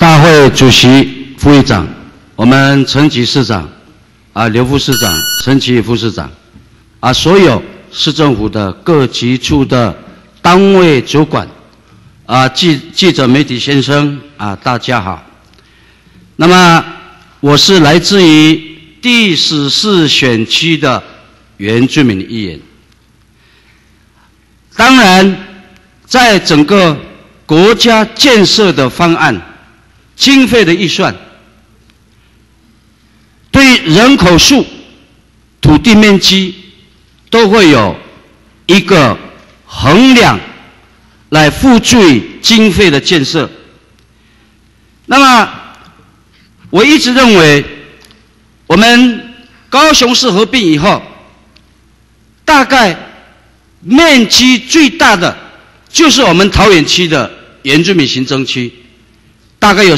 大会主席、副议长，我们陈吉市长，刘副市长、陈其副市长，所有市政府的各级处的单位主管，记者媒体先生，大家好。那么我是来自于第14选区的原住民议员。当然，在整个国家建设的方案、经费的预算，对人口数、土地面积都会有一个衡量，来付诸于经费的建设。那么，我一直认为，我们高雄市合并以后，大概面积最大的就是我们桃园区的原住民行政区，大概有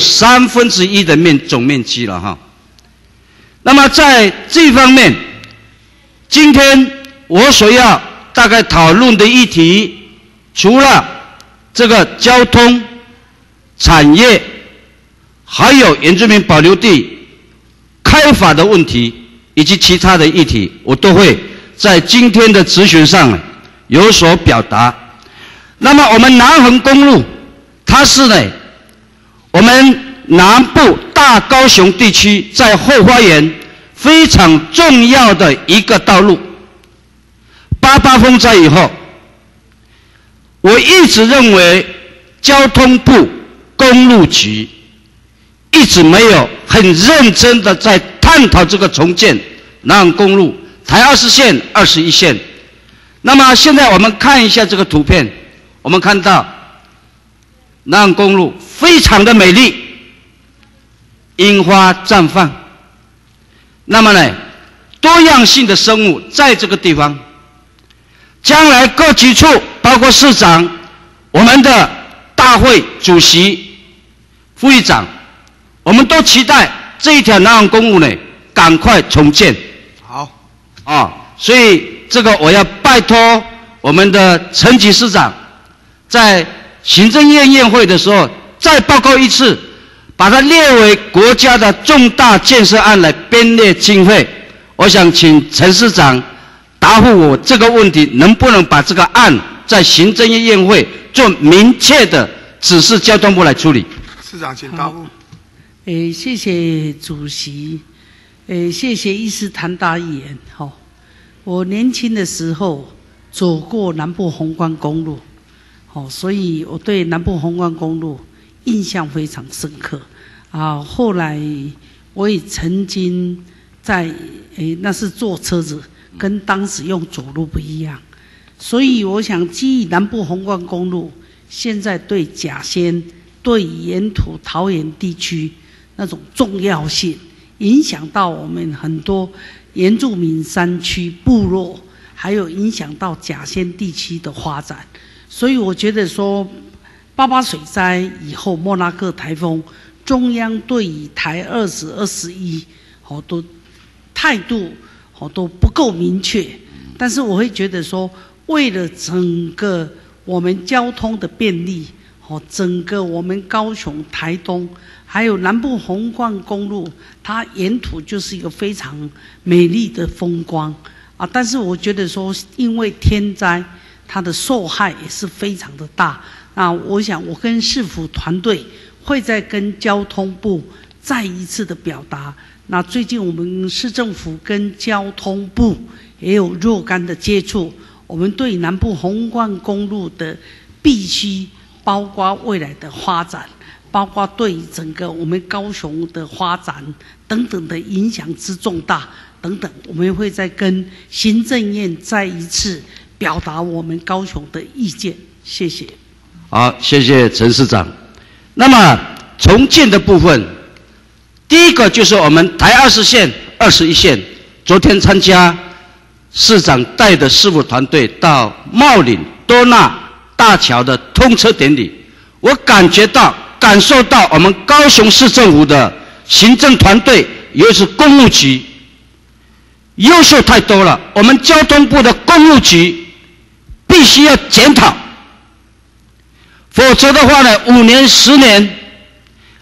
1/3的总面积了哈。那么在这方面，今天我所要大概讨论的议题，除了这个交通、产业，还有原住民保留地开发的问题，以及其他的议题，我都会在今天的质询上有所表达。那么我们南横公路，它是我们南部大高雄地区在后花园非常重要的一个道路。88风灾以后，我一直认为交通部公路局一直没有很认真的在探讨这个重建南横公路台20线、21线。那么现在我们看一下这个图片，我们看到南横公路非常的美丽，樱花绽放。那么多样性的生物在这个地方，将来各局处包括市长、我们的大会主席、副议长，我们都期待这一条南横公路赶快重建。好，所以这个我要拜托我们的陈吉市长，在行政院院会的时候再报告一次，把它列为国家的重大建设案来编列经费。我想请陈市长答复我这个问题，能不能把这个案在行政院院会做明确的指示交通部来处理？ 市长请答复。 谢谢主席，谢谢医师谭大议员。我年轻的时候走过南部宏观公路，所以我对南部宏观公路印象非常深刻。后来我也曾经在那是坐车子，跟当时用走路不一样。所以我想，基于南部宏观公路现在对甲仙、对沿途桃园地区那种重要性，影响到我们很多原住民山区部落，还有影响到甲仙地区的发展。所以我觉得说，88水灾以后，莫拉克台风，中央对于台20、21都态度都不够明确。但是我会觉得说，为了整个我们交通的便利，整个我们高雄、台东，还有南部宏观公路，它沿途就是一个非常美丽的风光但是我觉得说，因为天灾，它的受害也是非常的大。那我想，我跟市府团队会再跟交通部再一次的表达。那最近我们市政府跟交通部也有若干的接触，我们对南部宏观公路的必须，包括未来的发展，包括对整个我们高雄的发展等等的影响之重大等等，我们会再跟行政院再一次表达我们高雄的意见。谢谢。 好，谢谢陈市长。那么重建的部分，第一个就是我们台20线、21线，昨天参加市长带的市府团队到茂岭多纳大桥的通车典礼，我感受到我们高雄市政府的行政团队，尤其是公务局，优秀太多了。我们交通部的公务局必须要检讨，否则的话5年、10年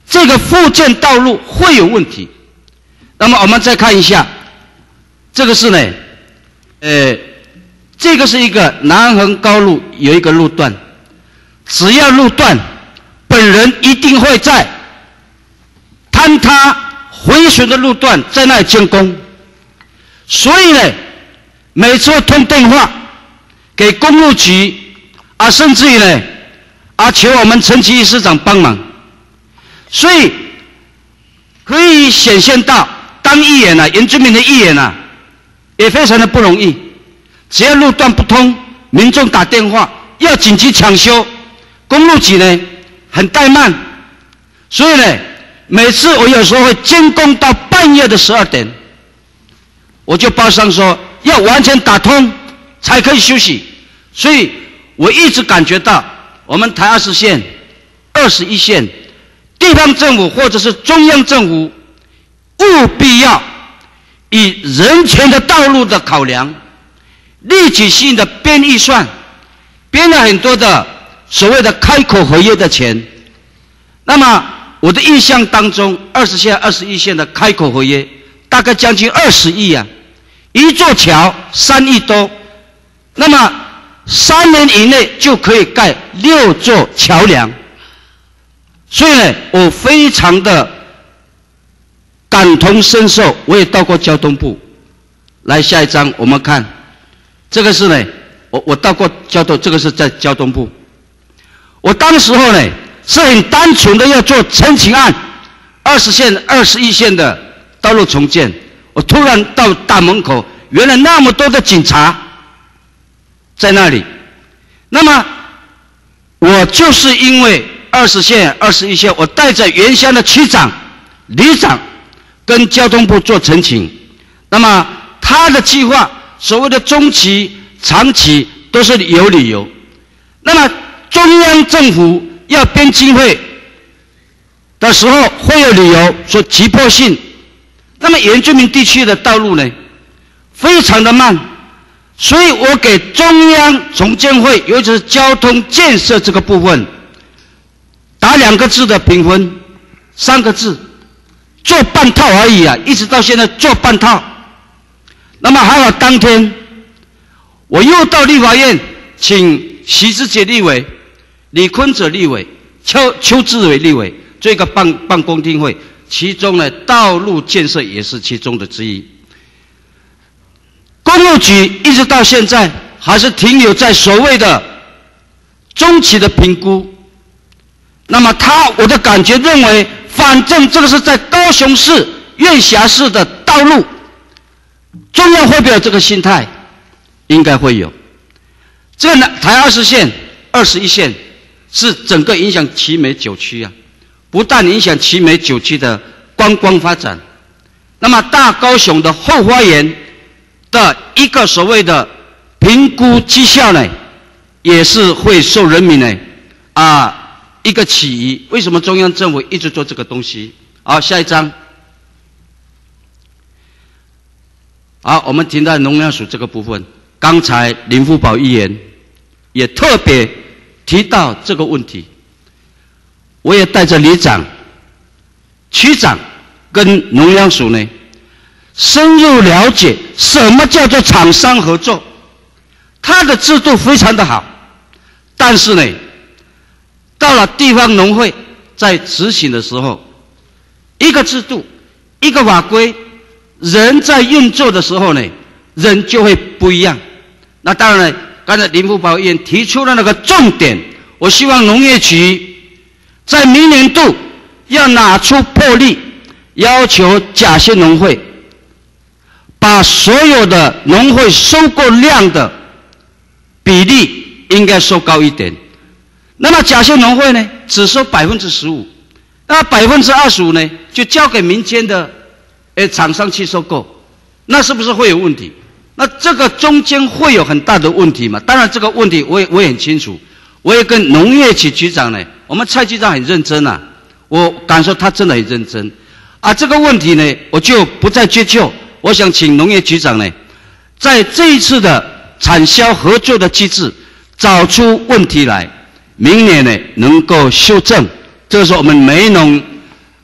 这个复建道路会有问题。那么我们再看一下，这个是呢，这个是一个南横高路有一个路段，只要路段本人一定会在坍塌毁损的路段在那里监工，所以呢，每次通电话给公路局啊，甚至于呢啊求我们陈其义市长帮忙，所以可以显现到当议员啊，原住民的议员啊，也非常的不容易。只要路段不通，民众打电话要紧急抢修，公路局呢很怠慢，所以呢，每次我有时候会监工到半夜的12点，我就报上说要完全打通才可以休息。所以我一直感觉到我们台20县、21县地方政府或者是中央政府务必要以人权的道路的考量，立即性的编预算，编了很多的所谓的开口合约的钱。那么我的印象当中，20县、21县的开口合约大概将近20亿啊，一座桥3亿多，那么3年以内就可以盖6座桥梁。所以呢，我非常的感同身受，我也到过交通部。来，下一张我们看，这个是呢，我到过交通，这个是在交通部。我当时候呢是很单纯的要做陈情案，20县、21县的道路重建。我突然到大门口，原来那么多的警察在那里。那么我就是因为20县、21县，我带着原乡的区长、里长跟交通部做陈情。那么他的计划，所谓的中期、长期都是有理由。那么中央政府要编经费的时候，会有理由说急迫性。那么原住民地区的道路呢，非常的慢，所以我给中央重建会，尤其是交通建设这个部分，打2个字的评分，3个字，做半套而已啊，一直到现在做半套。那么还好，当天我又到立法院，请徐志杰立委、李坤哲立委、邱志伟立委做一个办公听会，其中呢，道路建设也是其中的之一。公路局一直到现在还是停留在所谓的中期的评估。那么我的感觉认为，反正这个是在高雄市院辖市的道路，中央会不会有这个心态？应该会有。这个台20县、21县是整个影响奇美9区啊，不但影响奇美9区的观光发展，那么大高雄的后花园的一个所谓的评估绩效呢，也是会受人民呢一个起疑。为什么中央政府一直做这个东西？好，下一张。好，我们停在农粮署这个部分。刚才林福宝议员也特别提到这个问题，我也带着里长、区长跟农粮署呢，深入了解什么叫做厂商合作。它的制度非常的好，但是呢，到了地方农会在执行的时候，一个制度、一个法规，人在运作的时候呢，人就会不一样。那当然，刚才林福宝议员提出了那个重点，我希望农业局在明年度要拿出魄力，要求甲县农会把所有的农会收购量的比例应该收高一点。那么甲县农会呢，只收15%，那25%呢，就交给民间的厂商去收购，那是不是会有问题？那这个中间会有很大的问题嘛？当然这个问题我也很清楚，我也跟农业局局长呢，我们蔡局长很认真啊，我感受他真的很认真啊。这个问题呢，我就不再追究。我想请农业局长呢，在这一次的产销合作的机制找出问题来，明年呢能够修正。这是我们梅农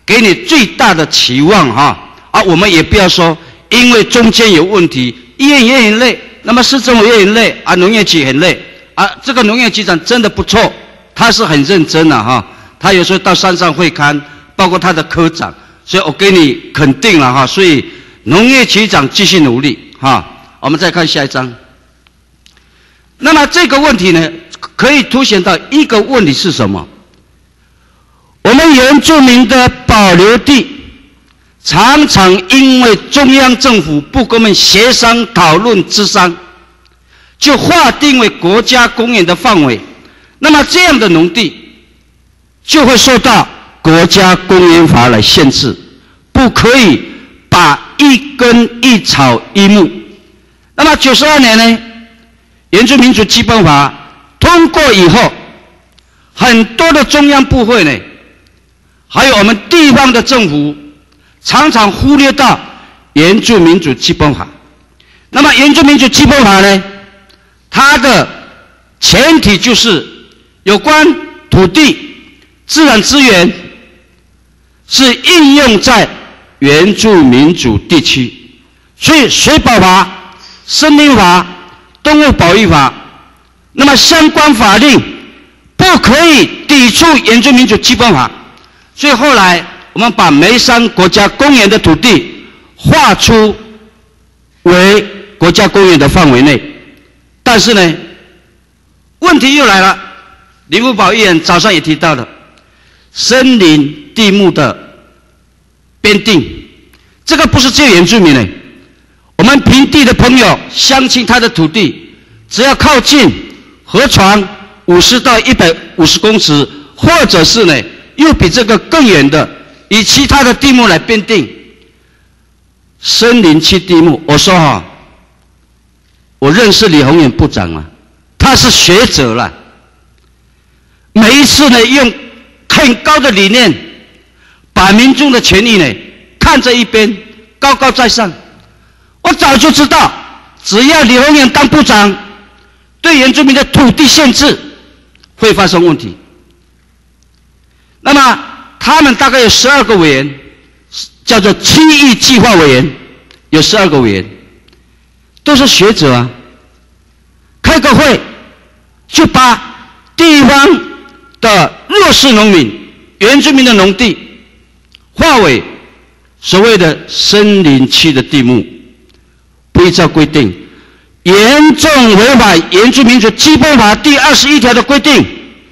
给你最大的期望我们也不要说因为中间有问题，医院也很累，那么市政府也很累农业局很累这个农业局长真的不错，他是很认真的他有时候到山上会勘，包括他的科长，所以我给你肯定了所以农业局长继续努力我们再看下一章。那么这个问题呢，可以凸显到一个问题是什么？我们原住民的保留地常常因为中央政府不跟我们协商讨论咨商，就划定为国家公园的范围，那么这样的农地就会受到国家公园法来限制，不可以把一根一草一木。那么92年呢，原住民族基本法通过以后，很多的中央部会呢，还有我们地方的政府常常忽略到原住民族基本法。那么原住民族基本法呢，它的前提就是有关土地自然资源是应用在原住民族地区，所以水保法、森林法、动物保育法，那么相关法令不可以抵触原住民族基本法。所以后来我们把梅山国家公园的土地划出为国家公园的范围内。但是呢，问题又来了，林福宝议员早上也提到了森林地目的编定，这个不是只有原住民的，我们平地的朋友乡亲，他的土地只要靠近河床50到150公尺，或者是呢又比这个更远的，以其他的地目来编定森林区地目。我说我认识李鸿源部长他是学者了，每一次呢用很高的理念把民众的权益呢看在一边，高高在上。我早就知道，只要李鸿源当部长，对原住民的土地限制会发生问题。那么他们大概有12个委员，叫做区域计划委员，有12个委员，都是学者开个会就把地方的弱势农民、原住民的农地划为所谓的森林区的地目，不依照规定，严重违反原住民族基本法第21条的规定。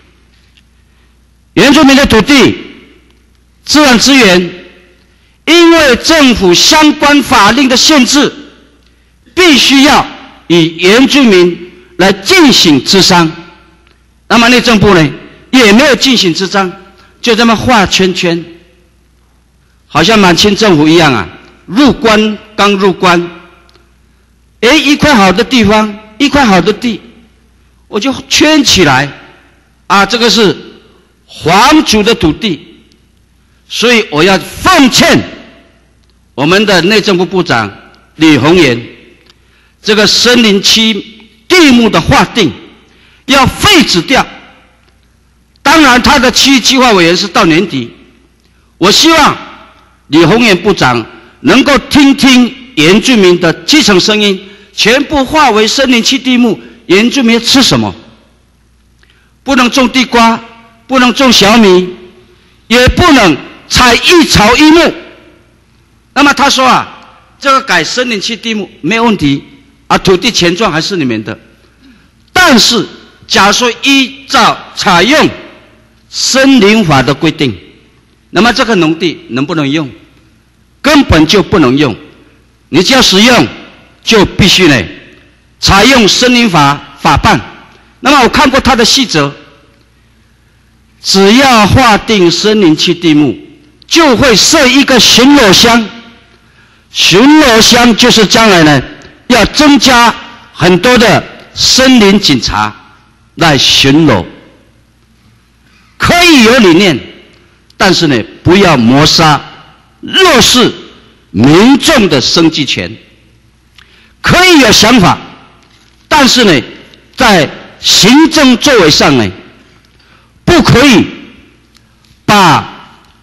原住民的土地自然资源因为政府相关法令的限制，必须要以原住民来进行咨商。那么内政部呢也没有进行咨商，就这么画圈圈，好像满清政府一样入关刚入关，一块好的地方，一块好的地，我就圈起来这个是皇族的土地。所以我要奉劝我们的内政部部长李鸿源，这个森林区地目的划定要废止掉。当然他的区域计划委员是到年底，我希望李鸿源部长能够听听原住民的基层声音，全部划为森林区地目，原住民吃什么？不能种地瓜，不能种小米，也不能采一草一木。那么他说这个改森林区地目没有问题土地权状还是你们的。但是假如说依照采用森林法的规定，那么这个农地能不能用？根本就不能用。你只要使用，就必须呢采用森林法法办。那么我看过他的细则，只要划定森林区地目，就会设一个巡逻箱。巡逻箱就是将来呢要增加很多的森林警察来巡逻。可以有理念，但是呢不要抹杀弱势民众的生计权。可以有想法，但是呢在行政作为上呢，不可以把最低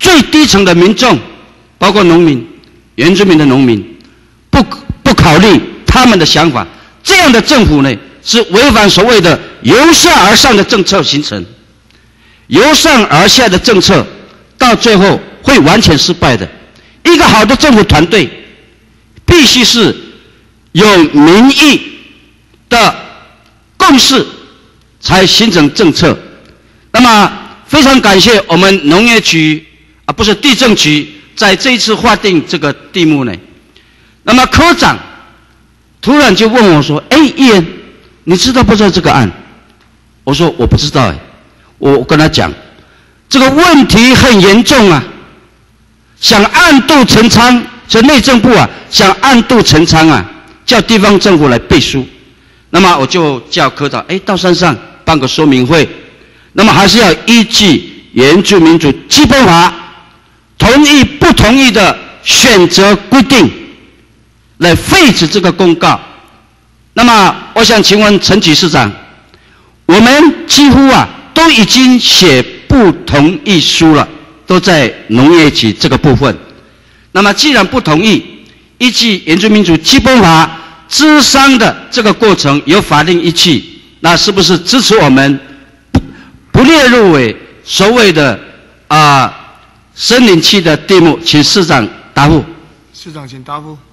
层的民众，包括农民、原住民的农民，不考虑他们的想法，这样的政府呢，是违反所谓的由下而上的政策形成。由上而下的政策，到最后会完全失败的。一个好的政府团队，必须是有民意的共识，才形成政策。那么非常感谢我们农业局不是地政局，在这一次划定这个地目呢。那么科长突然就问我说：“议员，你知道不知道这个案？”我说：“我不知道。”我跟他讲，这个问题很严重啊，想暗度陈仓，这内政部想暗度陈仓叫地方政府来背书。那么我就叫科长，到山上办个说明会。那么还是要依据原住民族基本法同意不同意的选择规定来废止这个公告。那么我想请问陈局市长，我们几乎都已经写不同意书了，都在农业局这个部分。那么既然不同意，依据原住民族基本法咨商的这个过程有法令依据，那是不是支持我们不列入为所谓的森林区的地目？请市长答复。 市长请答复。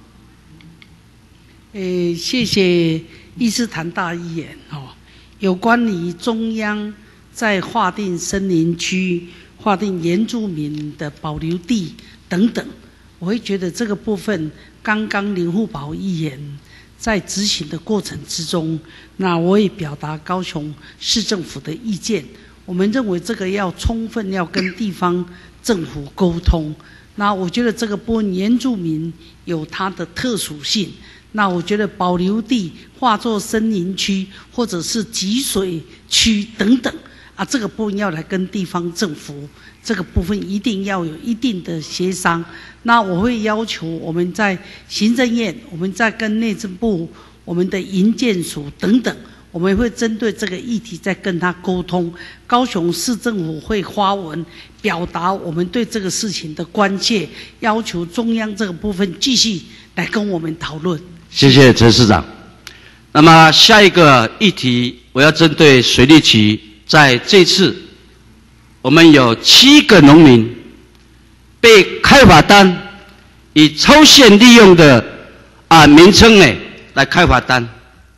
谢谢伊斯坦大议员有关于中央在划定森林区、划定原住民的保留地等等，我会觉得这个部分刚刚林富宝议员在执行的过程之中，那我也表达高雄市政府的意见。我们认为这个要充分要跟地方政府沟通。那我觉得这个部分原住民有它的特殊性，那我觉得保留地划作森林区或者是集水区等等这个部分要来跟地方政府这个部分一定要有一定的协商。那我会要求我们在行政院，我们在跟内政部、我们的营建署等等，我们会针对这个议题再跟他沟通。高雄市政府会发文表达我们对这个事情的关切，要求中央这个部分继续来跟我们讨论。 谢谢陈市长。那么下一个议题，我要针对水利局，在这次我们有7个农民被开罚单以抽线利用的名称来开罚单。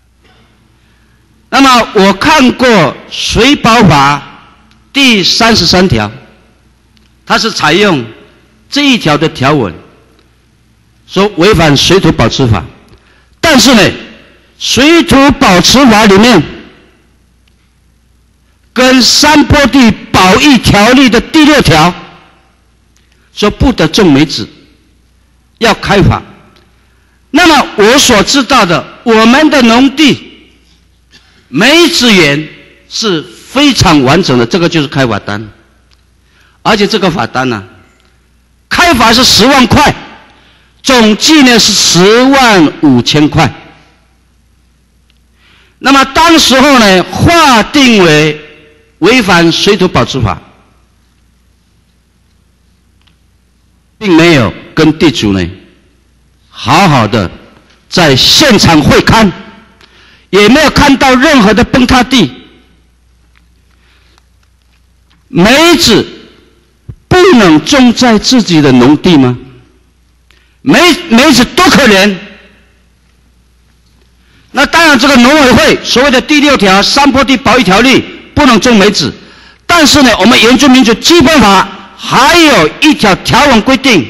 那么我看过水保法第33条，它是采用这一条的条文，说违反水土保持法。但是呢，水土保持法里面跟山坡地保育条例的第6条说不得种梅子，要开罚。那么我所知道的，我们的农地梅子园是非常完整的，这个就是开罚单。而且这个罚单开罚是10万块，总计呢是105000块。那么当时候呢，划定为违反水土保持法，并没有跟地主呢好好的在现场会勘，也没有看到任何的崩塌地。梅子不能种在自己的农地吗？梅子多可怜。那当然这个农委会所谓的第6条山坡地保育条例不能种梅子，但是呢，我们原住民族基本法还有一条条文规定，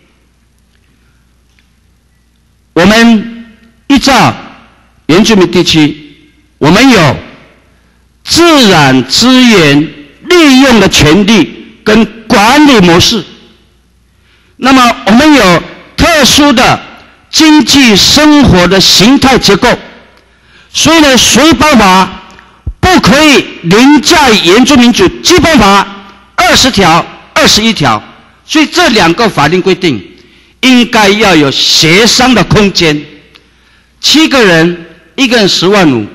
我们依照原住民地区，我们有自然资源利用的权利跟管理模式。那么我们有特殊的经济生活的形态结构，所以呢，水保法不可以凌驾于原住民族基本法20条、21条，所以这2个法令规定应该要有协商的空间。7个人，1个人10万5，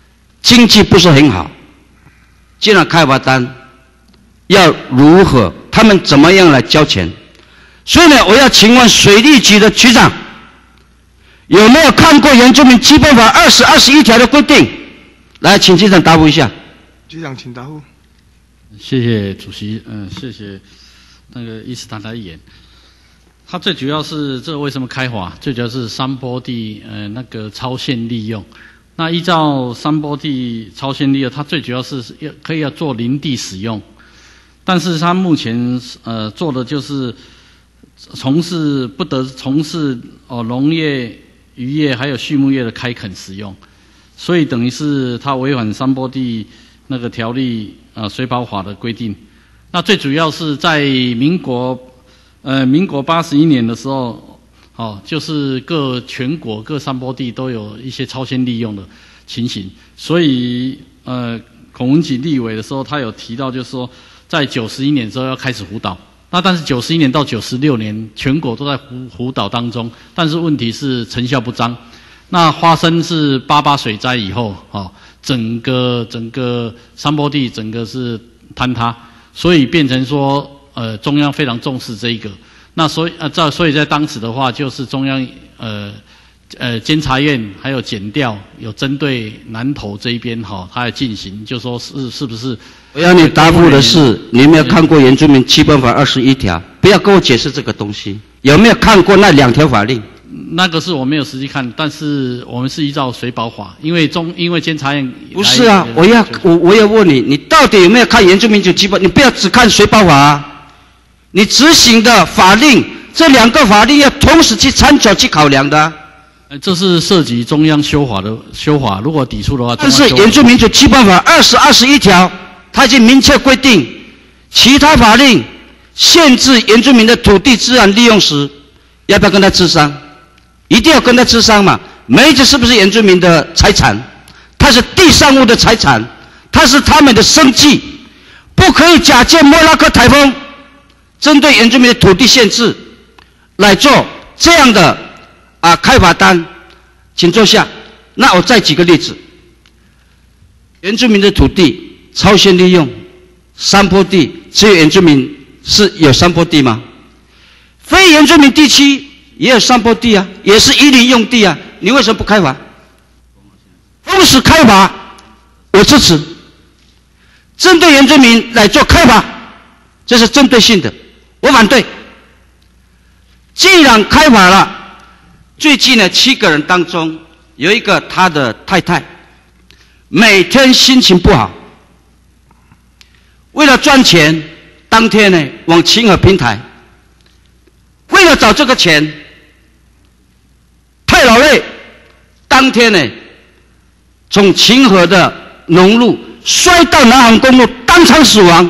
经济不是很好，既然开罚单，要如何他们怎么样来交钱。所以呢，我要请问水利局的局长，有没有看过原住民基本法20、21条的规定？来，请局长答复一下。 局长，请答复。 谢谢主席，谢谢那个伊斯坦的议员。它最主要是这个为什么开发？最主要是山坡地那个超限利用。那依照山坡地超限利用，它最主要是可以做林地使用，但是它目前做的就是不得从事农业、渔业还有畜牧业的开垦使用，所以等于是它违反山坡地那个条例水保法的规定。那最主要是在民国81年的时候，就是全国各山坡地都有一些超限利用的情形，所以孔文吉立委的时候，他有提到，就是说在91年之后要开始湖岛。那但是91年到96年，全国都在湖岛当中，但是问题是成效不彰。那发生是88水灾以后，整个山坡地整个是坍塌，所以变成说中央非常重视这一个。那所以在当时的话，就是中央监察院还有检调有针对南投这一边它来进行，就说是不是？ 我要你答复的是，你有没有看过原住民基本法21条？不要跟我解释这个东西。有没有看过那2条法令？ 那个是我没有实际看，但是我们是依照水保法，因为监察院不是啊，我要问你，你到底有没有看原住民基本？你不要只看水保法啊。你执行的法令，这2个法令要同时去参照去考量的啊。 这是涉及中央修法，如果抵触的话， 但是原住民族基本法20、21条，它已经明确规定，其他法令限制原住民的土地自然利用时，要不要跟他咨商？一定要跟他咨商嘛。梅子是不是原住民的财产？它是地上物的财产，它是他们的生计，不可以假借莫拉克台风针对原住民的土地限制来做这样的开罚单。请坐下。那我再举个例子，原住民的土地超限利用，山坡地只有原住民是有山坡地吗？非原住民地区也有山坡地啊，也是移林用地啊，你为什么不开罚？封死开罚，我支持。针对原住民来做开罚，这是针对性的，我反对。既然开罚了，最近呢7个人当中有一个他的太太每天心情不好，为了赚钱，当天呢往清河平台，为了找这个钱太劳累，当天呢从清河的农路摔到南航公路，当场死亡。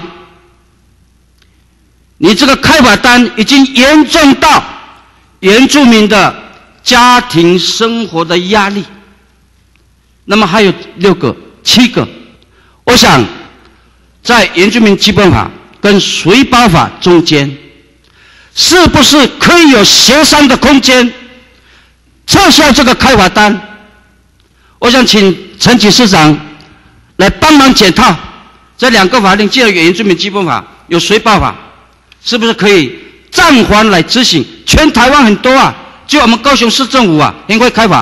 你这个开罚单已经严重到原住民的家庭生活的压力。那么还有6个、7个，我想在原住民基本法跟水保法中间，是不是可以有协商的空间，撤销这个开罚单？我想请陈启市长来帮忙检讨这2个法令，既然有原住民基本法，有水保法，是不是可以暂缓来执行？全台湾很多啊，就我们高雄市政府很会开罚，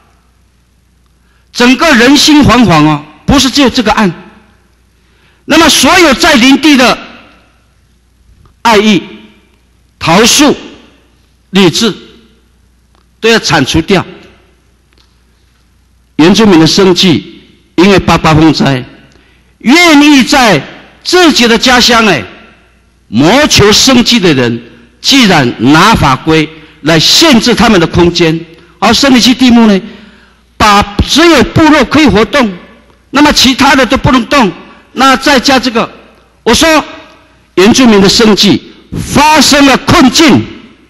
整个人心惶惶哦，不是只有这个案。那么所有在林地的爱意、桃树、李子都要铲除掉。原住民的生计，因为88风灾，愿意在自己的家乡谋求生计的人，既然拿法规来限制他们的空间，而生理期地目呢，把只有部落可以活动，那么其他的都不能动，那再加这个，我说原住民的生计发生了困境，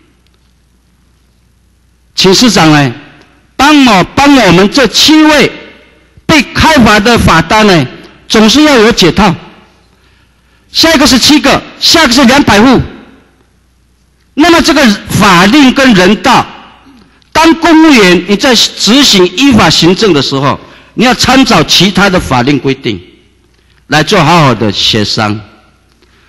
请市长呢帮我们这7位被开罚的罚单呢，总是要有解套。下一个是7个，下一个是200户。那么这个法令跟人道，当公务员你在执行依法行政的时候，你要参照其他的法令规定来做好好的协商。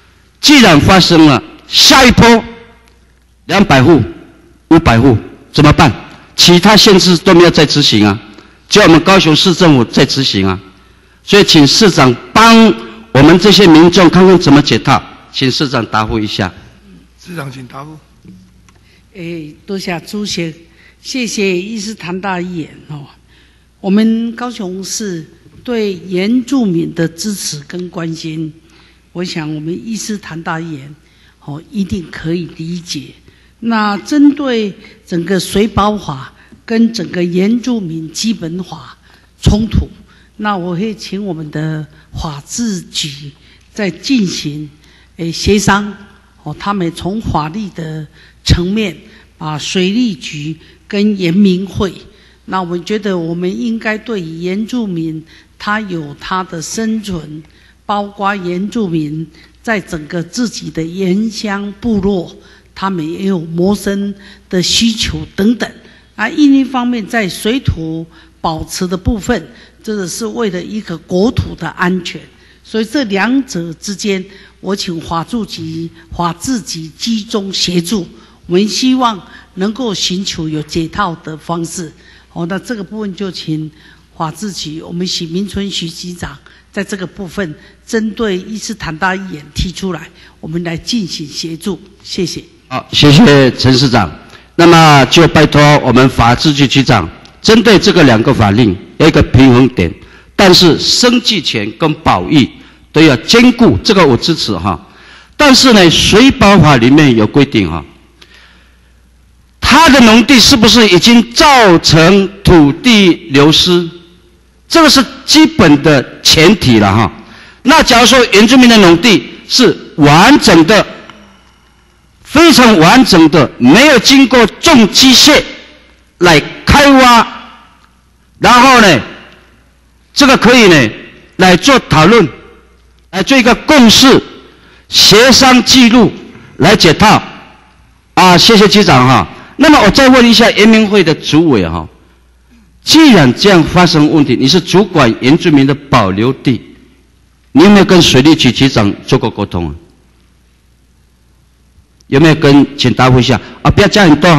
既然发生了，下一波200户、500户怎么办？其他县市都没有再执行啊，只有我们高雄市政府在执行啊。所以请市长帮我们这些民众看看怎么解套，请市长答复一下。 市长请答复。 多谢主席，谢谢医师谭大议员哦。我们高雄市对原住民的支持跟关心，我想我们医师谭大议员一定可以理解。那针对整个水保法跟整个原住民基本法冲突，那我会请我们的法制局在进行协商他们从法律的层面把水利局跟原民会，那我们觉得我们应该对原住民他有他的生存，包括原住民在整个自己的原乡部落，他们也有谋生的需求等等另一方面在水土保持的部分，这个是为了一个国土的安全，所以这两者之间，我请法制局集中协助，我们希望能够寻求有解套的方式那这个部分就请法制局我们许明春许局长在这个部分针对医师谭大议员提出来，我们来进行协助，谢谢。 好，谢谢陈市长。那么就拜托我们法制局局长，针对这个2个法令有一个平衡点，但是生技权跟保育都要兼顾，这个我支持但是呢，水保法里面有规定他的农地是不是已经造成土地流失？这个是基本的前提了那假如说原住民的农地是完整的、非常完整的，没有经过重机械来开挖，然后呢，这个可以呢来做讨论，来做一个共识、协商记录来解套谢谢局长那么我再问一下原民会的主委既然这样发生问题，你是主管原住民的保留地，你有没有跟水利局局长做过沟通有没有请答复一下不要加很多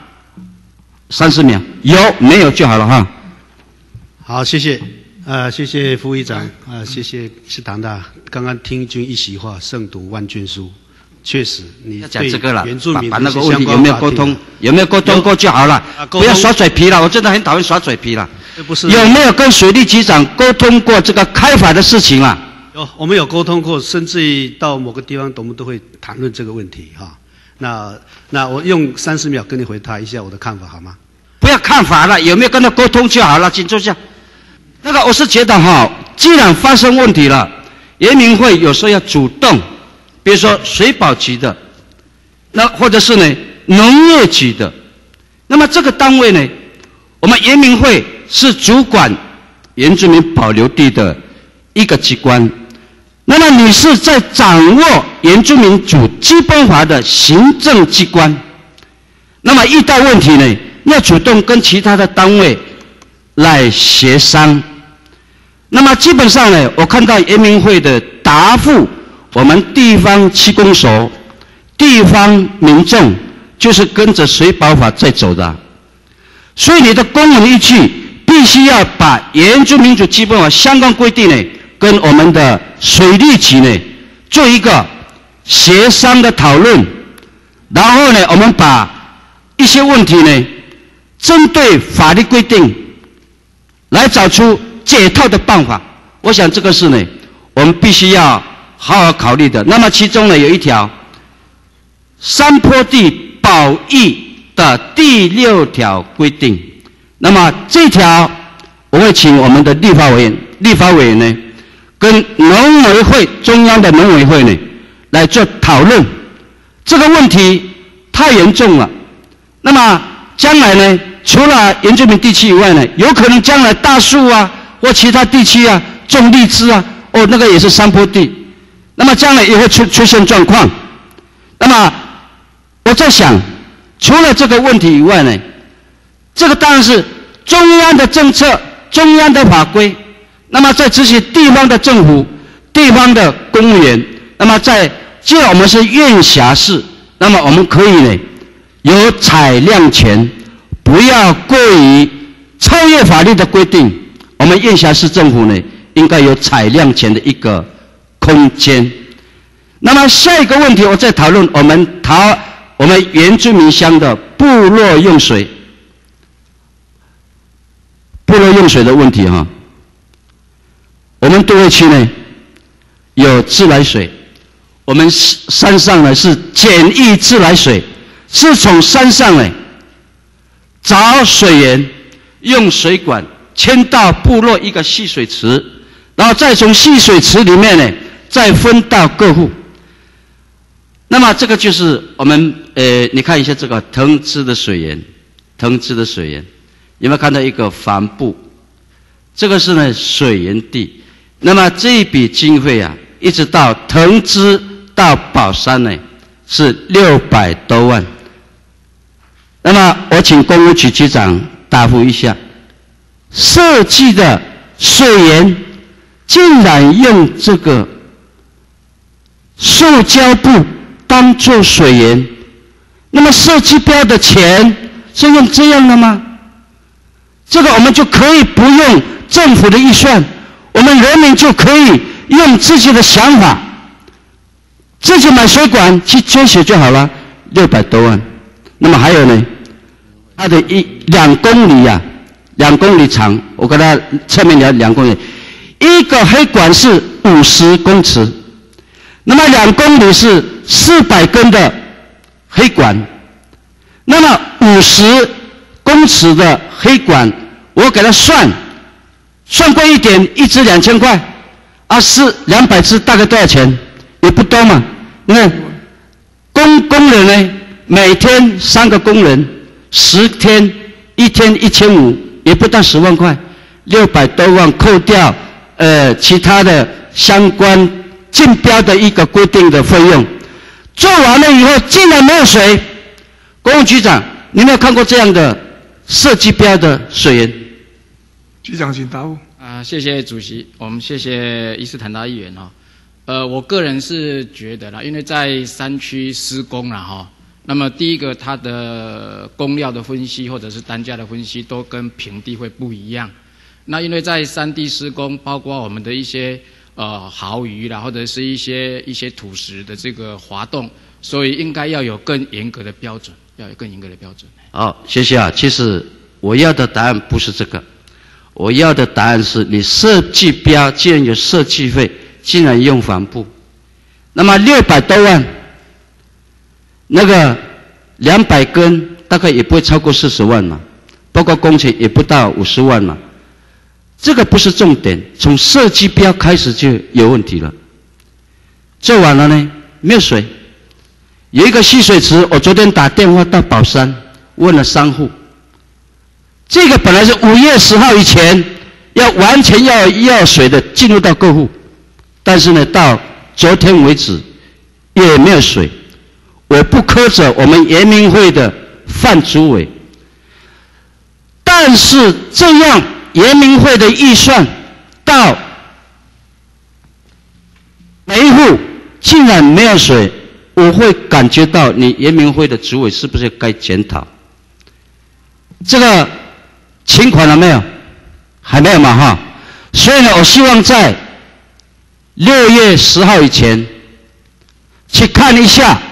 30秒，有没有就好了好，谢谢谢谢副议长谢谢是唐大。刚刚听君一席话，胜读万卷书。确实，你对原住民把那个问题有没有沟通，有没有沟通过就好了，不要耍嘴皮了。我真的很讨厌耍嘴皮了。有没有跟水利局长沟通过这个开发的事情有，我们有沟通过，甚至于到某个地方，我们都会谈论这个问题那我用30秒跟你回答一下我的看法好吗？ 不要看法了，有没有跟他沟通就好了，请坐下。那个我是觉得既然发生问题了，原民会有时候要主动。比如说水保局的，那或者是呢农业局的，那么这个单位呢，我们原民会是主管原住民保留地的一个机关，那么你是在掌握原住民族基本法的行政机关，那么遇到问题呢，要主动跟其他的单位来协商。那么基本上呢，我看到原民会的答复，我们地方区公所、地方民众就是跟着水保法在走的，所以你的公文依据必须要把原住民族基本法相关规定呢，跟我们的水利局呢做一个协商的讨论，然后呢，我们把一些问题呢，针对法律规定来找出解套的办法。我想这个是呢，我们必须要好好考虑的。那么其中呢有一条山坡地保育的第6条规定，那么这条我会请我们的立法委员呢跟农委会中央的农委会呢来做讨论。这个问题太严重了，那么将来呢，除了原住民地区以外呢，有可能将来大树或其他地区种荔枝那个也是山坡地，那么将来也会出现状况。那么我在想，除了这个问题以外呢，这个当然是中央的政策、中央的法规，那么在执行地方的政府、地方的公务员，那么在既然我们是院辖市，那么我们可以呢有采量权，不要过于超越法律的规定。我们院辖市政府呢应该有采量权的一个空间。那么下一个问题，我在讨论我们原住民乡的部落用水的问题哈。我们都会区呢有自来水，我们山上呢是简易自来水，是从山上呢找水源，用水管牵到部落一个蓄水池，然后再从蓄水池里面呢再分到各户。那么这个就是我们你看一下这个藤枝的水源，有没有看到一个帆布？这个是呢水源地。那么这一笔经费啊，一直到藤枝到宝山呢是600多万。那么我请公务局局长答复一下，设计的水源竟然用这个塑胶布当作水源，那么设计标的钱是用这样的吗？这个我们就可以不用政府的预算，我们人民就可以用自己的想法，自己买水管去接水就好了，600多万。那么还有呢，它的2公里啊，2公里长，我跟他侧面聊2公里，一个黑管是50公尺，那么2公里是400根的黑管，那么50公尺的黑管，我给他算贵一点，一支2000块，啊是200支，大概多少钱？也不多嘛。你看工人呢，每天3个工人，10天，1天1500，也不到10万块，600多万扣掉其他的相关竞标的一个规定的费用，做完了以后竟然没有水。公务局长，你有没有看过这样的设计标的水源？ 局长请答复。 谢谢主席，我们谢谢伊斯坦达议员哈。我个人是觉得啦，因为在山区施工啦哈，那么第一个它的工料的分析或者是单价的分析都跟平地会不一样。那因为在山地施工，包括我们的一些豪雨啦，或者是一些土石的这个滑动，所以应该要有更严格的标准， 好，谢谢啊。其实我要的答案不是这个，我要的答案是你设计标既然有设计费，竟然用帆布，那么600多万，那个200根大概也不会超过40万嘛，包括工钱也不到50万嘛。这个不是重点，从设计标开始就有问题了。做完了呢，没有水，有一个蓄水池，我昨天打电话到宝山问了3户，这个本来是5月10号以前要完全要水的进入到各户，但是呢，到昨天为止也没有水。我不苛责我们原民会的范主委，但是这样原民会的预算到每一户竟然没有水，我会感觉到你原民会的主委是不是该检讨？这个请款了没有？还没有嘛哈。所以呢，我希望在6月10号以前去看一下，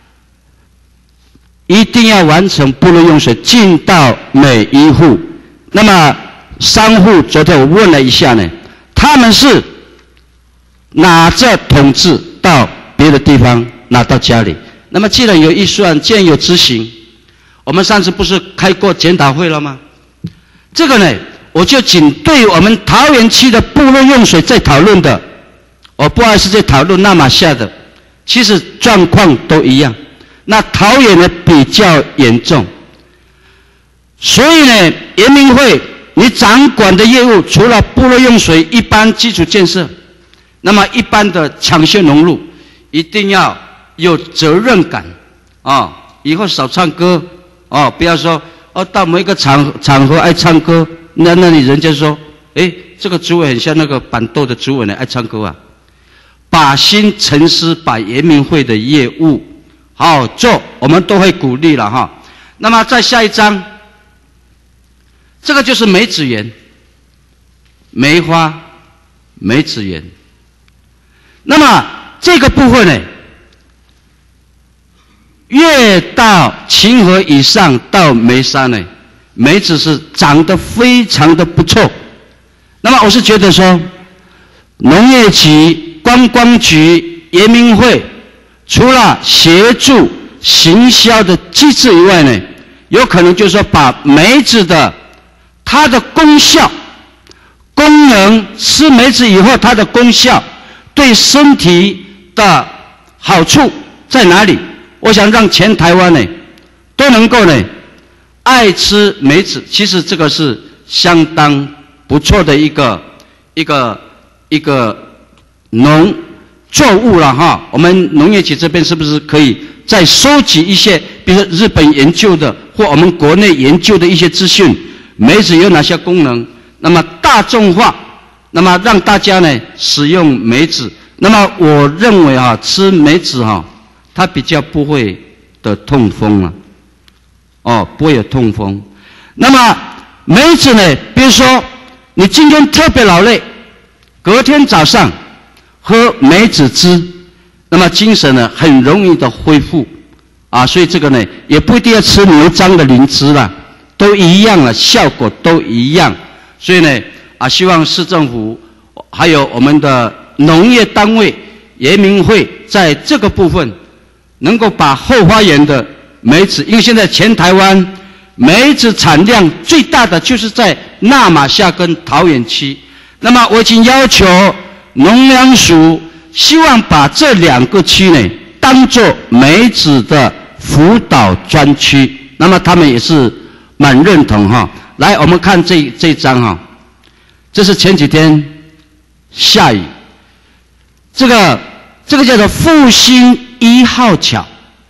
一定要完成部落用水进到每一户。那么3户昨天我问了一下呢，他们是拿着桶子到别的地方拿到家里。那么既然有预算，既然有执行，我们上次不是开过检讨会了吗？这个呢，我就仅对我们桃园区的部落用水在讨论的，我不好意思在讨论那马夏的，其实状况都一样。那桃园呢比较严重，所以呢，原民会你掌管的业务除了部落用水一般基础建设，那么一般的抢修农路一定要有责任感啊！以后少唱歌哦，不要说哦到某一个场合爱唱歌，那你人家说，哎，这个主委很像那个板豆的主委呢，爱唱歌啊！ 把心沉思，把延明会的业务好好做，我们都会鼓励了哈。那么再下一章，这个就是梅子园，梅花、梅子园。那么这个部分呢，越到清河以上到梅山呢，梅子是长得非常的不错。那么我是觉得说，农业局、观光局、延明会，除了协助行销的机制以外呢，有可能就是说把梅子的它的功效、功能，吃梅子以后它的功效对身体的好处在哪里？我想让全台湾呢都能够呢爱吃梅子。其实这个是相当不错的一个农作物了哈。我们农业局这边是不是可以再收集一些，比如说日本研究的或我们国内研究的一些资讯，梅子有哪些功能，那么大众化，那么让大家呢使用梅子。那么我认为啊，吃梅子哈，它比较不会得痛风了，不会有痛风。那么梅子呢，比如说你今天特别劳累，隔天早上喝梅子汁，那么精神呢很容易的恢复啊。所以这个呢也不一定要吃牛樟的灵芝啦，都一样了，效果都一样。所以呢希望市政府还有我们的农业单位、延明会在这个部分能够把后花园的梅子，因为现在全台湾梅子产量最大的就是在那玛夏跟桃园区，那么我已经要求农粮署希望把这2个区呢当作梅子的辅导专区，那么他们也是蛮认同哈。来，我们看这张哈，这是前几天下雨，这个叫做复兴1号桥。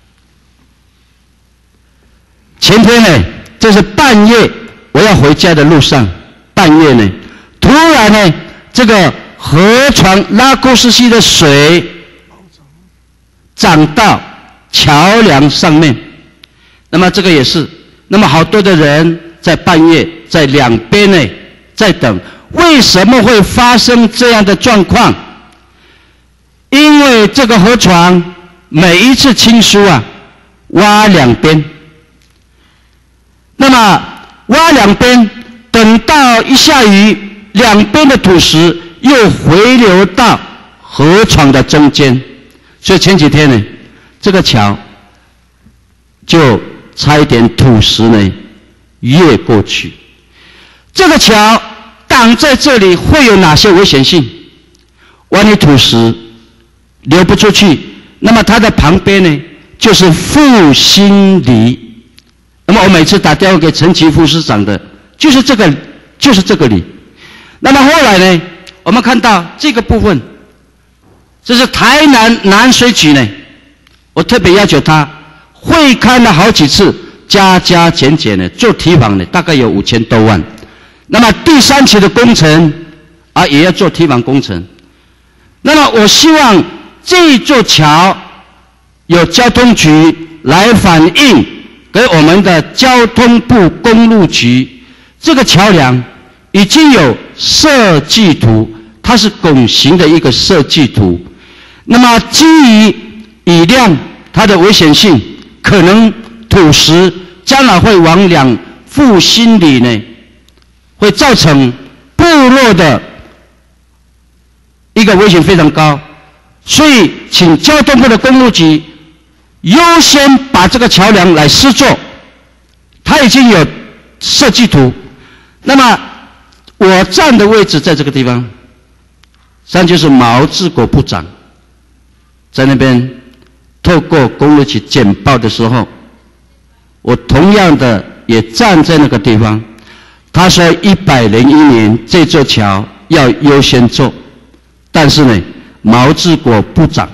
前天呢，这是半夜我要回家的路上，半夜呢，突然呢，这个河床拉库斯溪的水涨到桥梁上面，那么这个也是，那么好多的人在半夜在两边呢在等。为什么会发生这样的状况？因为这个河床每一次清疏啊，挖2边，那么挖2边，等到一下雨，2边的土石又回流到河床的中间，所以前几天呢，这个桥就差一点土石呢越过去。这个桥挡在这里会有哪些危险性？万一土石流不出去，那么它的旁边呢就是复兴里。那么我每次打电话给陈其副市长的就是这个里。那么后来呢，我们看到这个部分，这是台南南水局呢，我特别要求他会勘了好几次，加减减呢，做堤防呢大概有5000多万。那么第3期的工程也要做堤防工程。那么我希望这座桥有交通局来反映给我们的交通部公路局，这个桥梁已经有设计图，它是拱形的一个设计图。那么基于雨量它的危险性，可能土石将来会往2复兴里呢，会造成部落的一个危险非常高，所以请交通部的公路局优先把这个桥梁来施作，它已经有设计图。那么我站的位置在这个地方，实际上就是毛治国部长在那边透过公路局简报的时候，我同样的也站在那个地方。他说101年这座桥要优先做，但是呢，毛治国部长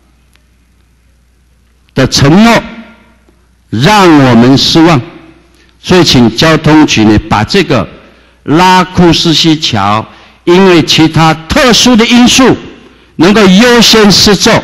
的承诺让我们失望，所以请交通局呢把这个拉库斯溪桥因为其他特殊的因素能够优先施作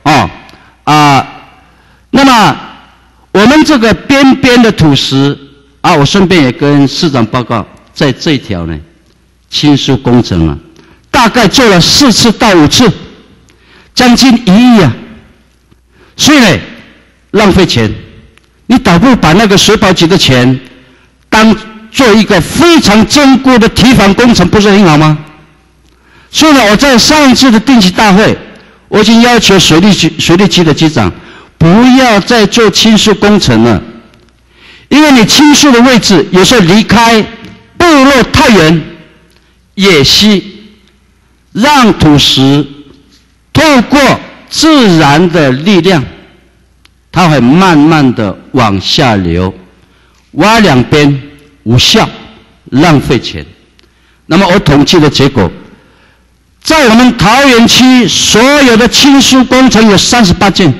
那么我们这个边边的土石我顺便也跟市长报告，在这一条呢清疏工程大概做了4次到5次，将近1亿所以呢浪费钱，你倒不如把那个水保局的钱当做一个非常珍贵的堤防工程，不是很好吗？所以呢，我在上一次的定期大会，我已经要求水利局的局长不要再做清疏工程了，因为你清疏的位置有时候离开部落太远，也需让土石透过自然的力量，它会慢慢的往下流，挖两边无效，浪费钱。那么我统计的结果，在我们桃园区所有的清疏工程有38件，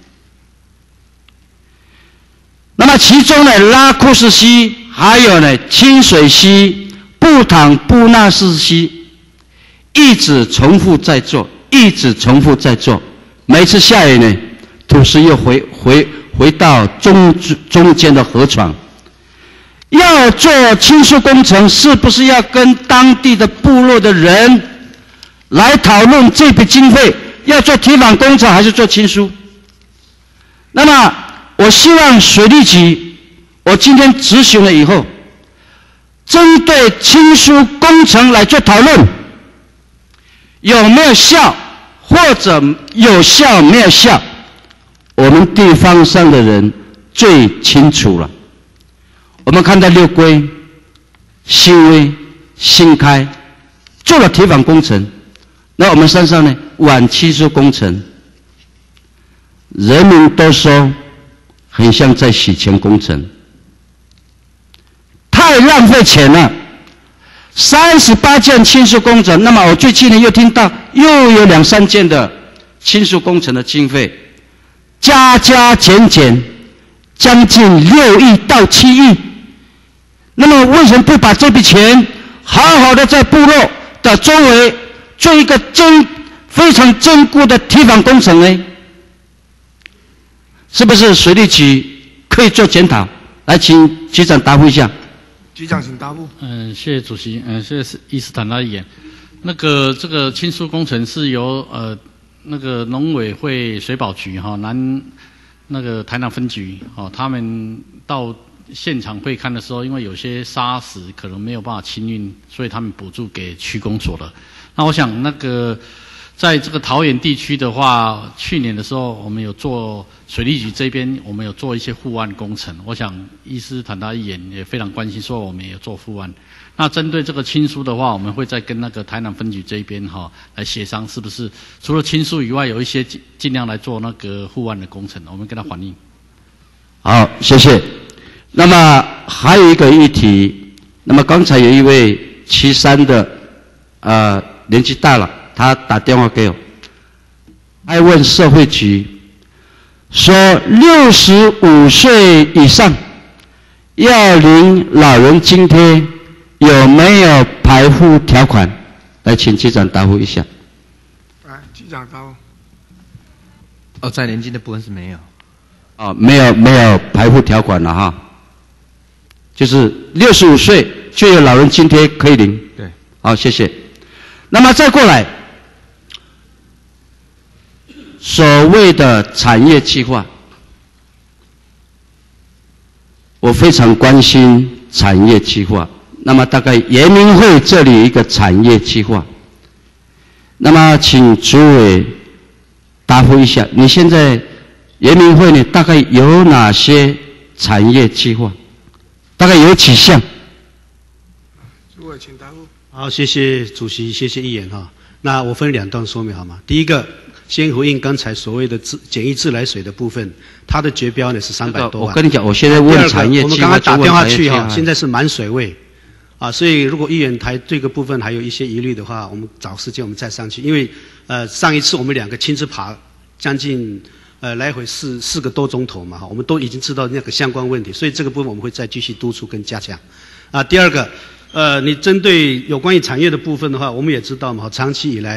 那么其中呢，拉库斯溪还有呢清水溪、布坦布纳斯溪，一直重复在做，一直重复在做。每次下雨呢，土石又回到中间的河床。要做清疏工程，是不是要跟当地的部落的人来讨论这笔经费要做堤防工程还是做清疏？那么我希望水利局，我今天执行了以后，针对清疏工程来做讨论，有没有效，或者有效没有效，我们地方上的人最清楚了。我们看到六龟、新威、新开做了堤防工程，那我们山上呢晚清疏工程，人民都说很像在洗钱工程，太浪费钱了。38件清疏工程，那么我最近呢又听到又有2、3件的清疏工程的经费，加减将近6亿到7亿。那么为什么不把这笔钱好好的在部落的周围做一个非常珍贵的堤防工程呢？是不是水利局可以做检讨？来，请局长答复一下。 局长请答复。 谢谢主席，谢谢伊斯坦拉议员。这个清疏工程是由农委会水保局台南分局他们到现场会看的时候，因为有些沙石可能没有办法清运，所以他们补助给区公所了。那我想在这个桃园地区的话，去年的时候我们有做水利局这边，我们有做一些护岸工程。我想伊斯坦达议员也非常关心，说我们也有做护岸。那针对这个清疏的话，我们会再跟台南分局这边来协商，是不是除了清疏以外，有一些尽量来做护岸的工程，我们跟他反映。 好，谢谢。那么还有一个议题，那么刚才有一位73的年纪大了，他打电话给我，还问社会局说65岁以上要领老人津贴，有没有排付条款？来，请局长答复一下。 来，局长答复。 在年金的部分是没有。 没有排付条款了哈。就是65岁就有老人津贴可以领。 对。 好，谢谢。那么再过来，所谓的产业计划，我非常关心产业计划。那么大概原民会这里有一个产业计划，那么请主委答复一下，你现在原民会呢大概有哪些产业计划？大概有几项？ 主委请答复。 好，谢谢主席，谢谢议员哈。那我分2段说明好吗？第一个，先回应刚才所谓的简易自来水的部分，它的绝标呢是300多万。 我跟你讲，我现在问产业计划， 我们刚刚打电话去现在是满水位，所以如果议员台这个部分还有一些疑虑的话，我们找时间我们再上去，因为上一次我们2个亲自爬将近来回4个多钟头嘛，我们都已经知道那个相关问题，所以这个部分我们会再继续督促跟加强。第二个，你针对有关于产业的部分的话，我们也知道嘛，长期以来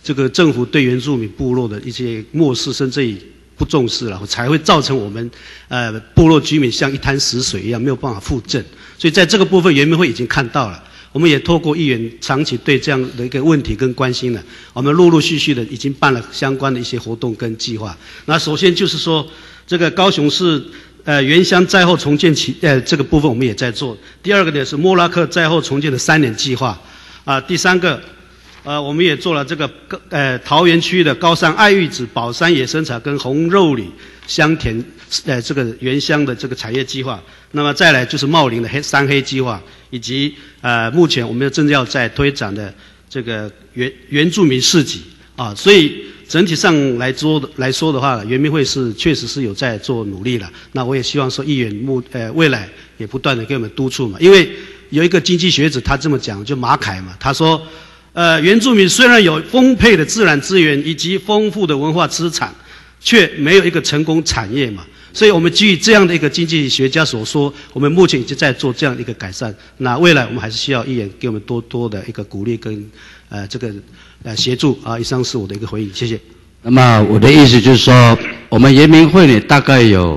这个政府对原住民部落的一些漠视，甚至于不重视了，才会造成我们部落居民像一滩死水一样没有办法复振。所以在这个部分，原民会已经看到了，我们也透过议员长期对这样的一个问题跟关心呢，我们陆陆续续的已经办了相关的一些活动跟计划。那首先就是说，这个高雄市原乡灾后重建这个部分我们也在做。第二个呢是莫拉克灾后重建的3年计划。第三个，我们也做了这个桃园区的高山爱玉子、宝山野生茶跟红肉李香田这个原乡的这个产业计划。那么再来就是茂林的3黑计划，以及目前我们正要在推展的这个原住民市集啊。所以整体上来说的话，原民会确实是有在做努力了。那我也希望说议员未来也不断的给我们督促嘛，因为有一个经济学者他这么讲，就马凯嘛，他说，原住民虽然有丰沛的自然资源以及丰富的文化资产，却没有一个成功产业嘛。所以我们基于这样的一个经济学家所说，我们目前已经在做这样的一个改善。那未来我们还是需要议员给我们多的一个鼓励跟这个协助啊。以上是我的一个回应，谢谢。 那么我的意思就是说，我们原民会呢大概有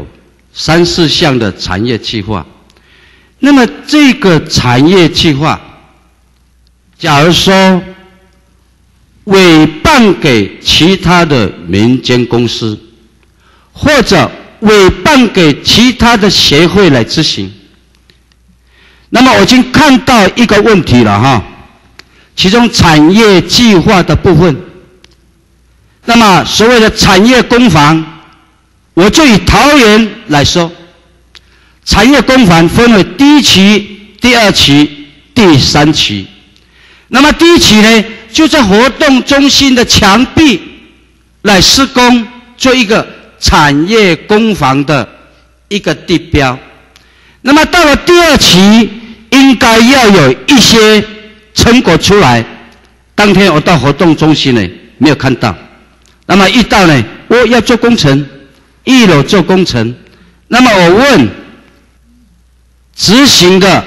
3、4项的产业计划。那么这个产业计划，假如说委办给其他的民间公司，或者委办给其他的协会来执行，那么我已经看到一个问题了哈。其中产业计划的部分，那么所谓的产业工房，我就以桃园来说。产业工房分为第1期、第2期、第3期。那么第1期呢，就在活动中心的墙壁来施工，做一个产业工房的一个地标。那么到了第2期，应该要有一些成果出来。当天我到活动中心呢，没有看到。那么一到呢，我要做工程，1楼做工程。那么我问执行的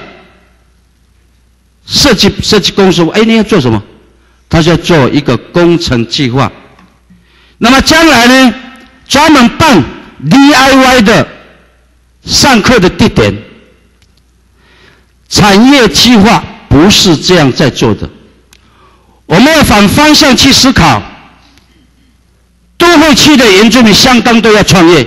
设计公司，你要做什么？他就要做一个工程计划。那么将来呢，专门办 DIY 的上课的地点。产业计划不是这样在做的，我们要反方向去思考。都会区的原住民相当都要创业，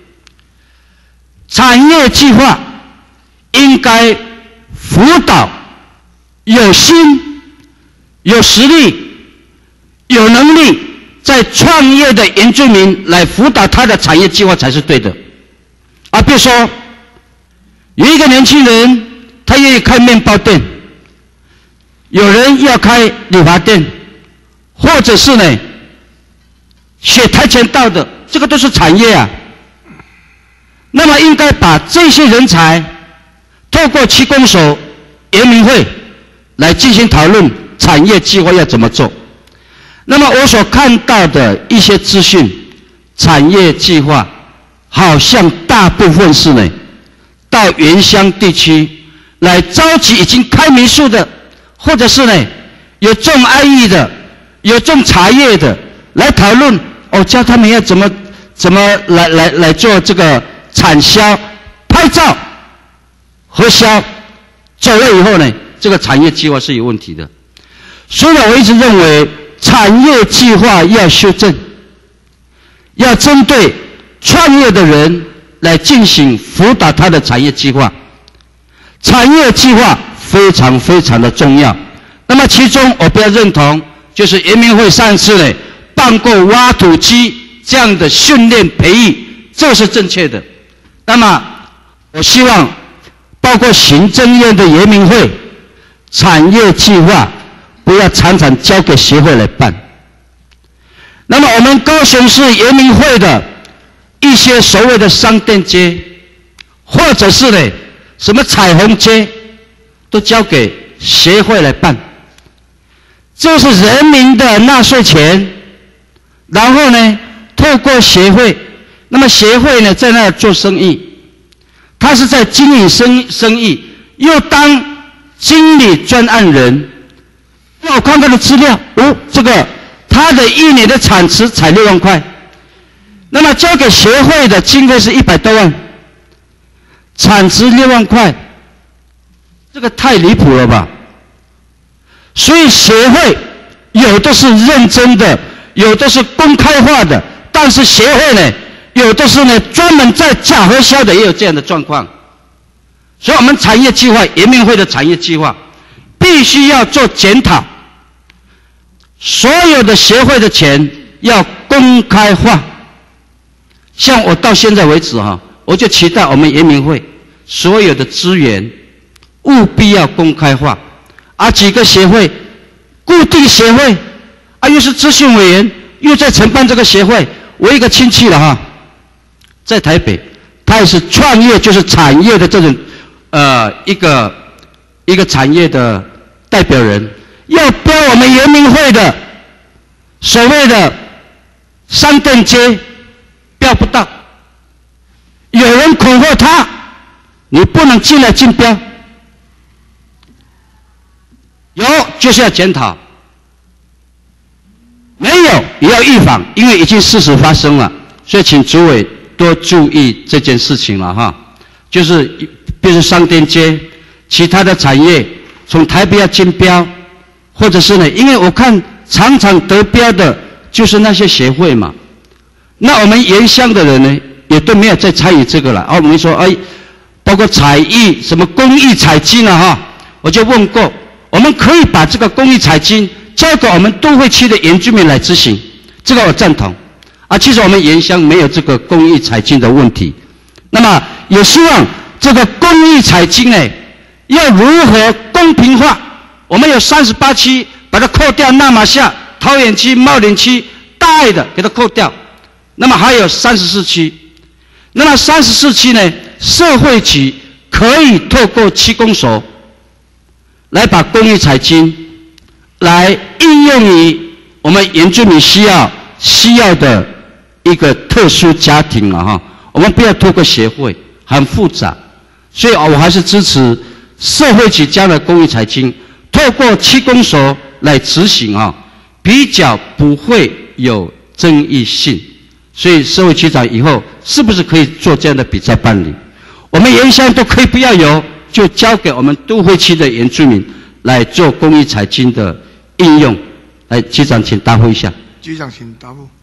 产业计划应该辅导有心、有实力、有能力在创业的原住民来辅导他的产业计划才是对的。比如说，有一个年轻人，他愿意开面包店，有人要开理发店，或者是呢，学跆拳道的，这个都是产业啊。那么应该把这些人才透过区公所、原民会来进行讨论产业计划要怎么做。那么我所看到的一些资讯，产业计划好像大部分是呢，到原乡地区来召集已经开民宿的，或者是呢有种安逸的、有种茶叶的，来讨论教他们要怎么来做这个产销、拍照、核销，走了以后呢，这个产业计划是有问题的。所以我一直认为产业计划要修正，要针对创业的人来进行辅导他的产业计划。产业计划非常非常的重要。那么其中我比较认同，就是原民会上次呢办过挖土机这样的训练培育，这是正确的。那么我希望包括行政院的原民会产业计划不要常常交给协会来办。那么我们高雄市原民会的一些所谓的商店街，或者是呢什么彩虹街，都交给协会来办。这是人民的纳税钱，然后呢透过协会，那么协会呢在那做生意，他是在经营生意，又当经理专案人。我看他的资料，这个他的一年的产值才6万块，那么交给协会的经费是100多万，产值6万块，这个太离谱了吧？所以协会有的是认真的，有的是公开化的，但是协会呢，有的是呢专门在假核销的，也有这样的状况。所以我们产业计划，研明会的产业计划必须要做检讨，所有的协会的钱要公开化。像我到现在为止我就期待我们研明会所有的资源务必要公开化。几个协会，固定协会又是咨询委员，又在承办这个协会。我一个亲戚了在台北，他也是创业，就是产业的这种一个产业的代表人，要标我们研明会的所谓的商店街标不到，有人恐吓他，你不能进来竞标。有就是要检讨，没有也要预防，因为已经事实发生了，所以请主委多注意这件事情了就是比如商店街，其他的产业从台北要竞标，或者是呢，因为我看常常得标的就是那些协会嘛，那我们原乡的人呢也都没有再参与这个了。我们说包括采艺什么公益采金我就问过。我们可以把这个公益采金交给我们都会区的原居民来执行，这个我赞同。其实我们原乡没有这个公益采金的问题，那么也希望这个公益采金呢，要如何公平化？我们有38区，把它扣掉，那马夏、桃园区、茂林区、大爱的给它扣掉，那么还有34区。那么34区呢，社会局可以透过区公所来把公益采金来应用于我们原住民需要的一个特殊家庭我们不要透过协会，很复杂，所以我还是支持社会局将来公益采金透过区公所来执行比较不会有争议性。所以社会局长以后是不是可以做这样的比赛办理？我们原乡都可以不要有，就交给我们都会区的原住民来做公益采金的应用。来，局长请答复一下。 局长请答复。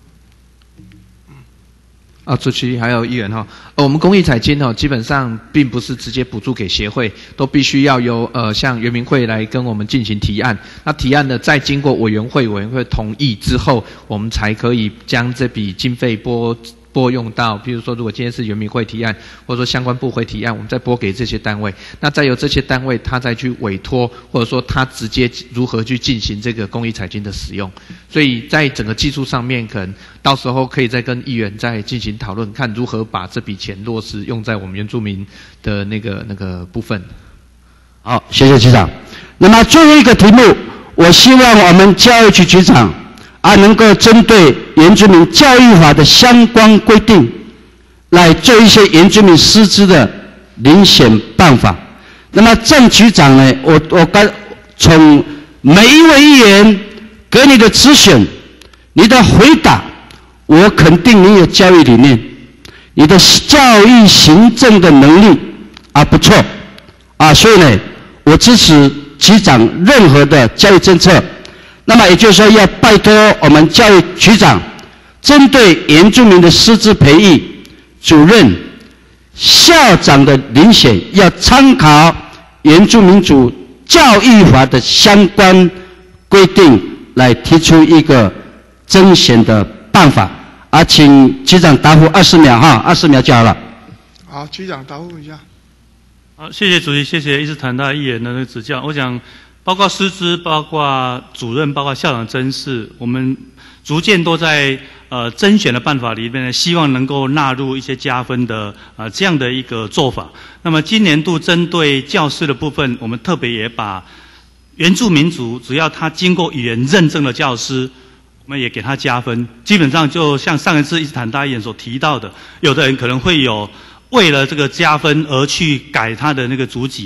主席还有议员我们公益采金基本上并不是直接补助给协会，都必须要由像原民会来跟我们进行提案。那提案呢，再经过委员会同意之后，我们才可以将这笔经费拨用到，比如说如果今天是原民会提案，或者说相关部会提案，我们再拨给这些单位，那再由这些单位他再去委托，或者说他直接如何去进行这个公益采金的使用。所以在整个技术上面，可能到时候可以再跟议员再进行讨论，看如何把这笔钱落实用在我们原住民的那个部分。 好，谢谢局长。那么最后一个题目，我希望我们教育局局长能够针对原住民教育法的相关规定，来做一些原住民师资的遴选办法。那么郑局长呢，我刚从每一位议员给你的咨询，你的回答，我肯定你有教育理念，你的教育行政的能力不错所以呢，我支持局长任何的教育政策。那么也就是说，要拜托我们教育局长，针对原住民的师资培育、主任、校长的遴选，要参考原住民族教育法的相关规定，来提出一个甄选的办法。请局长答复20秒20秒就好了。 好，局长答复一下。 好，谢谢主席，谢谢伊斯坦大议员的指教。我想，包括师资、包括主任、包括校长甄试，我们逐渐都在甄选的办法里面呢，希望能够纳入一些加分的这样的一个做法。那么今年度针对教师的部分，我们特别也把原住民族只要他经过语言认证的教师，我们也给他加分。基本上就像上一次伊斯坦大议员所提到的，有的人可能会有为了这个加分而去改他的那个族籍，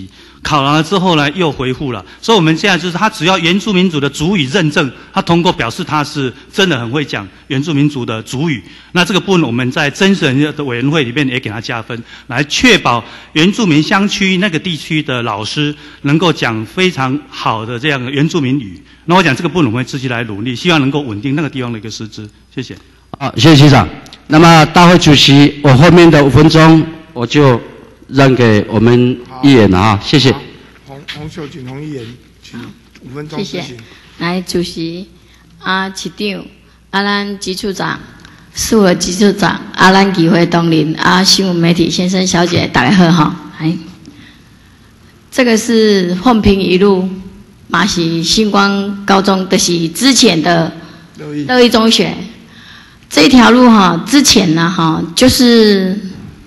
考量了之后呢，又回复了。所以我们现在就是他只要原住民族的族语认证，他通过表示他是真的很会讲原住民族的族语。那这个部分我们在甄选的委员会里面也给他加分，来确保原住民乡区那个地区的老师能够讲非常好的这样的原住民语。那我讲这个部分我们会持续来努力，希望能够稳定那个地方的一个师资。谢谢。 好，谢谢局长。那么大会主席，我后面的5分钟我就让给我们议员了啊，谢谢。 洪秀锦洪议员，请5分钟。 谢谢。来，主席、市长、咱局处长、4位局处长、咱议会同仁、新闻媒体先生小姐，大家好哈。来，这个是凤屏一路，嘛是星光高中，就是之前的乐义中学。这条路哈，之前呢哈，就是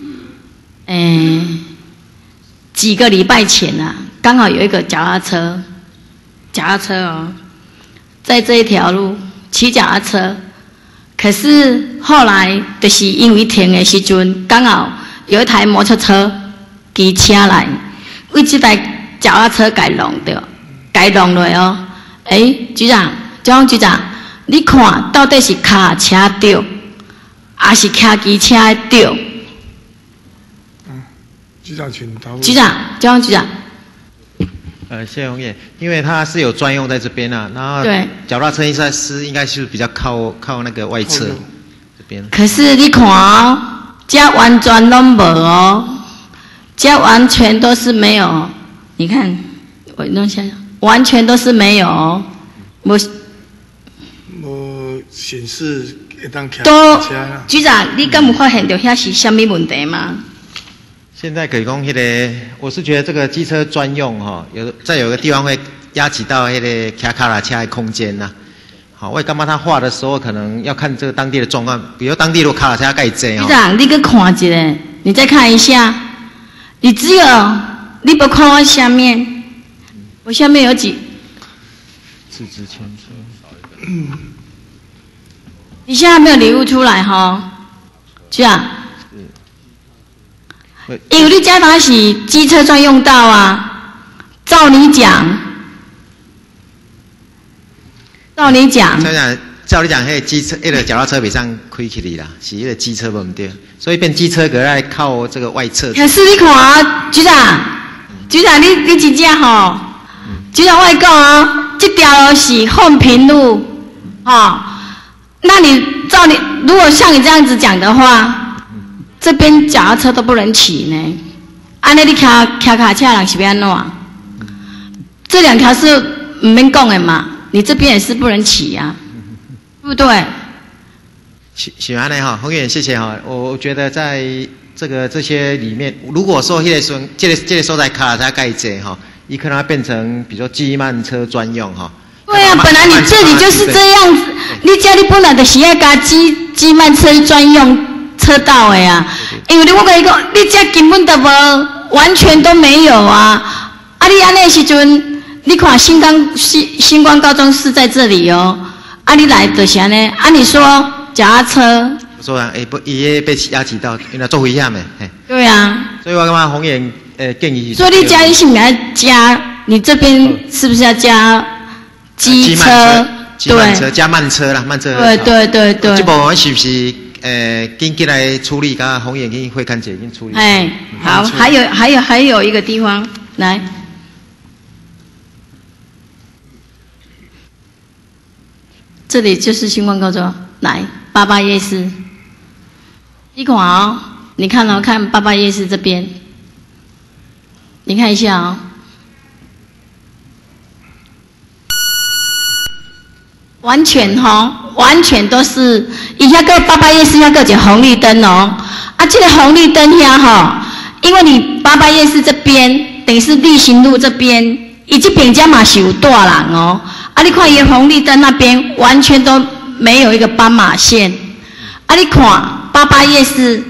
几个礼拜前啊，刚好有一个脚踏车哦，在这一条路骑脚踏车，可是后来就是因为停的时阵，刚好有一台摩托车骑车来，为这台脚踏车给弄了哦。局长，局长，你看到底是卡车对，还是骑机车对？ 局长，请答复。 局长。 谢鸿业，因为它是有专用在这边啊，然后脚踏车应该是比较靠那个外侧这边。 可是你看哦，这完全都没哦，这完全都是没有。你看，我弄一下，完全都是没有哦，没显示会当骑都车啦。 局长，你敢有发现到遐是什么问题吗？ 现在可以讲我是觉得这个机车专用哈，有个地方会压挤到骑卡拉车的空间呐。好，我感觉他画的时候可能要看这个当地的状况，比如当地如果卡拉车盖多。 局长，你去看一下，你再看一下，你不看我下面，我下面有几？ 自制签车。 你现在没有礼物出来哈，局长。因为你家它是机车专用道啊，照你讲，照你讲，机车个脚踏车袂上开起来啦，是个机车不对，所以变机车个来靠这个外侧。 可是你看啊，局长，你真正吼，局长我讲啊，这条是凤屏路，那你如果像你这样子讲的话。这边脚踏车都不能骑呢，安尼你骑卡车人是要安怎？这2条是不免讲的嘛，你这边也是不能骑啊，对不对？ 是安尼哈，洪议员谢谢哈。我觉得在这些里面，如果说这个所在卡车盖者哈，你可能变成比如说机慢车专用哈。 对啊，本来你这里就是这样子，你家里本来就是要加机慢车专用车道的呀，因为我跟你讲，你这根本都完全都没有啊！你安尼时阵，你看星光高中是在这里哦，你来就是安尼，你说脚踏车， 说伊被压挤到，原来做危险的， 对啊。 所以我感觉洪议员建议， 所以你家里是不是要加？你这边是不是要加机车？ 对，加慢车啦，慢车。 对。 这部分是不是？紧来处理，跟洪议员跟会看姐已经处理。 好，还有一个地方，来，这里就是星光高中，来88夜市，你看哦，你看88夜市这边，你看一下哦。完全都是，伊遐个88夜市遐个一个红绿灯哦，这个红绿灯遐吼，因为你88夜市这边等于是立行路这边，伊这边家嘛是有大人哦，你看伊红绿灯那边完全都没有一个斑马线，你看88夜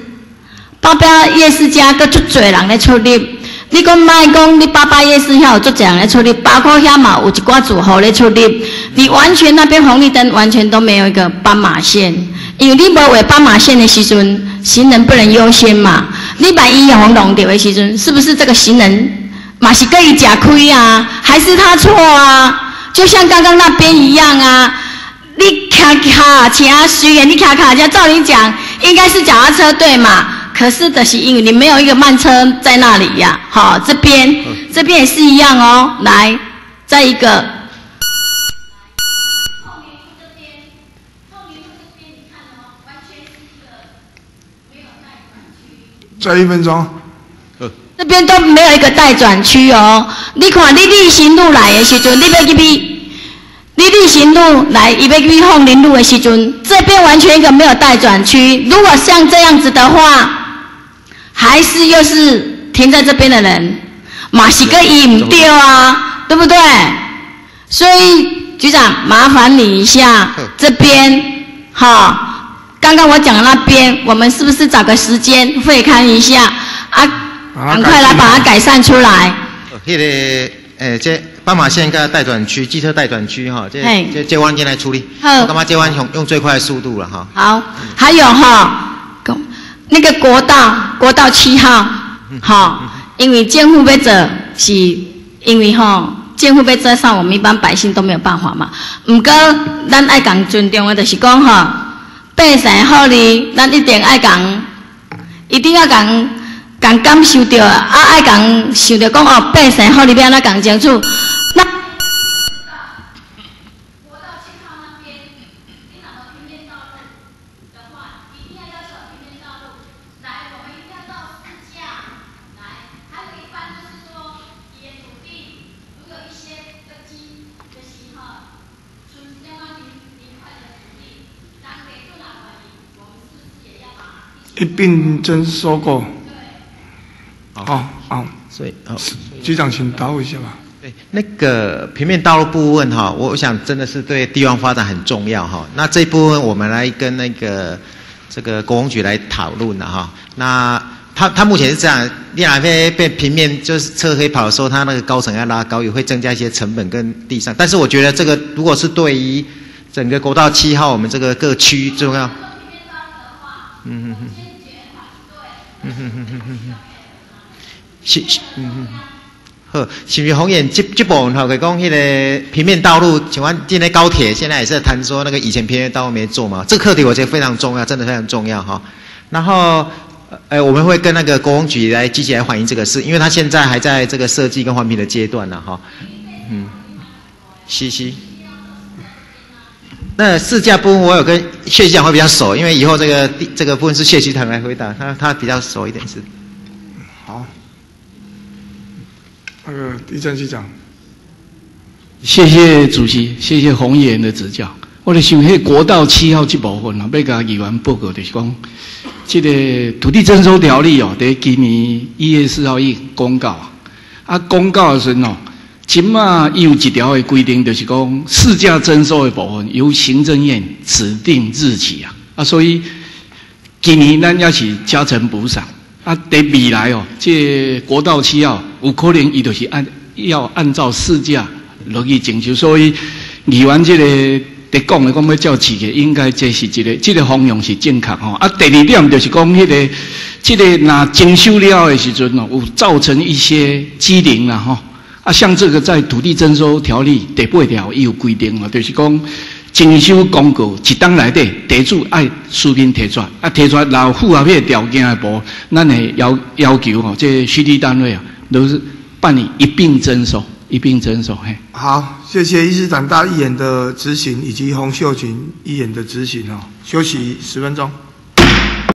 市家个足侪人咧出入。你讲莫讲，你88夜市遐有足侪人咧出入，包括遐嘛有一寡住户咧出入。你完全那边红绿灯完全都没有一个斑马线，因为你无画斑马线的时阵，行人不能优先嘛。你把伊红弄掉的时阵，是不是这个行人嘛是跟伊吃亏啊，还是他错啊？就像刚刚那边一样啊，你卡卡车，虽然你卡卡车，照理讲应该是脚踏车对嘛？可是的是因为你没有一个慢车在那里呀。好，这边也是一样哦。来，再一个。 再1分钟。 这边都没有一个待转区哦。你看，你立行路来的时阵，你立行路来，伊要去凤林路的时阵，这边完全一个没有待转区。如果像这样子的话，还是又是停在这边的人，嘛是个伊唔对啊，对不对？所以局长，麻烦你一下，这边哈，刚刚我讲的那边，我们是不是找个时间会看一下啊？赶快来把它改善出来。 这斑马线跟待转区、机车待转区哈，这弯先来处理。好，干嘛这弯用最快的速度了哈。 好，还有哈，那个国道7号，哈，因为政府要做，是因为哈，政府要做上，我们一般百姓都没有办法嘛。不过咱爱讲尊重的，就是讲哈，百姓福利，咱一定爱讲，一定要讲。感受到爱讲想到讲哦，百姓福利要安怎讲清楚？那国道7号那边，你哪个平面道路的话，一定要求平面道路。来，我们一定要到4架。来，还有一般就是说，伊的土地如有一些的基的时候，存相当于1块的土地，咱给住哪可以？我们是不是也要把一并征收过？好， 所以局长请答复一下吧。 对，那个平面道路部分哈，我想真的是对地方发展很重要哈。那这一部分我们来跟那个这个国工局来讨论了哈。那他目前是这样，你哪边被平面就是车可以跑的时候，它那个高层要拉高，也会增加一些成本跟地上。但是我觉得这个如果是对于整个国道7号我们这个各区重要。好，是不是红眼这部分哈，可讲那个平面道路，请问进来高铁现在也是在谈说那个以前平面道路没做嘛？这个课题我觉得非常重要，真的非常重要哈。然后我们会跟那个国工局来积极来反映这个事，因为他现在还在这个设计跟环评的阶段呢哈。是。那4架部分我有跟谢局长会比较熟，因为以后这个部分是谢局长来回答，他比较熟一点是。 好。那个地震局长， 谢谢主席，谢谢洪议员的指教。我就想，迄国道7号这部分啊，要甲议员报告，就是讲，这个土地征收条例哦，在今年1月4号已公告啊，公告的时候哦，今嘛有一条的规定，就是讲市价征收的部分由行政院指定日期啊，所以今年咱也是加成补赏。在未来哦，这国道7号有可能伊就是要按照市价落去征收，所以议员这个在讲的，讲要照市价，应该这是这个方向是正确吼。第2点就是讲这个若征收了的时阵哦，有造成一些畸零啦吼。像这个在土地征收条例第8条也有规定啊，就是讲。征收公告一档内底，地主爱书面提出，提出然后符合迄个条件的无，咱会要求吼，这虚地单位都是办理一并征收，嘿。 好，谢谢医师长大议员的执行以及洪秀群议员的执行哦。休息10分钟。